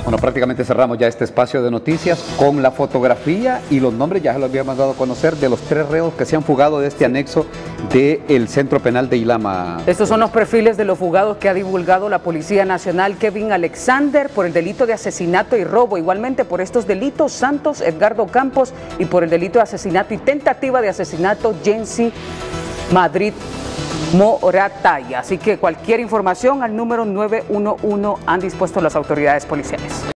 Bueno, prácticamente cerramos ya este espacio de noticias con la fotografía y los nombres, ya se los habíamos dado a conocer, de los 3 reos que se han fugado de este anexo del Centro Penal de Ilama. Estos son los perfiles de los fugados que ha divulgado la Policía Nacional. Kevin Alexander por el delito de asesinato y robo, igualmente por estos delitos Santos Edgardo Campos, y por el delito de asesinato y tentativa de asesinato Jensi Madrid Morataya. Así que cualquier información al número 911 han dispuesto las autoridades policiales.